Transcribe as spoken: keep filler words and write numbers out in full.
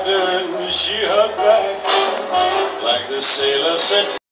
her and she hugged back like the sailor said.